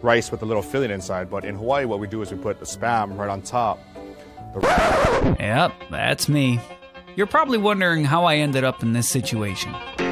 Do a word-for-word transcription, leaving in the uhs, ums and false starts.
rice with a little filling inside. But in Hawaii, what we do is we put the Spam right on top. The Yep, that's me. You're probably wondering how I ended up in this situation.